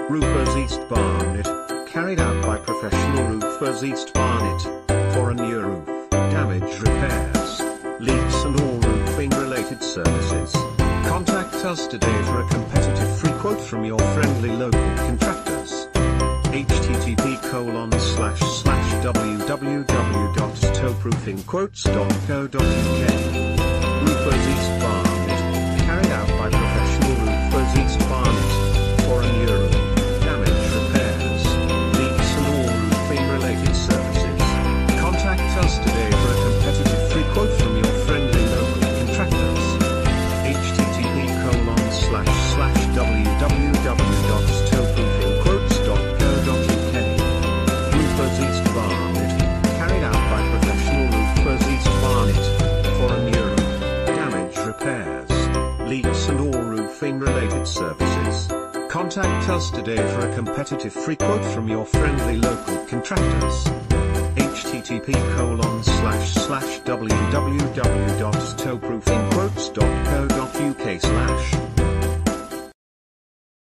Roofers East Barnet, carried out by professional roofers East Barnet, for a new roof, damage repairs, leaks and all roofing related services. Contact us today for a competitive free quote from your friendly local contractors. http://www.stokeroofingquotes.co.uk. Roofers East Barnet, carried out by professional roofers East Barnet, for a new roof, damage repairs, leaks and all roofing related services. Contact us today for a competitive free quote from your friendly local contractors. http://www.stokeroofingquotes.co.uk. Roofers East Barnet, carried out by professional roofers East Barnet, for a new roof, damage repairs, leaks and all roofing related services. Contact us today for a competitive free quote from your friendly local contractors. http://www.stokeroofingquotes.co.uk/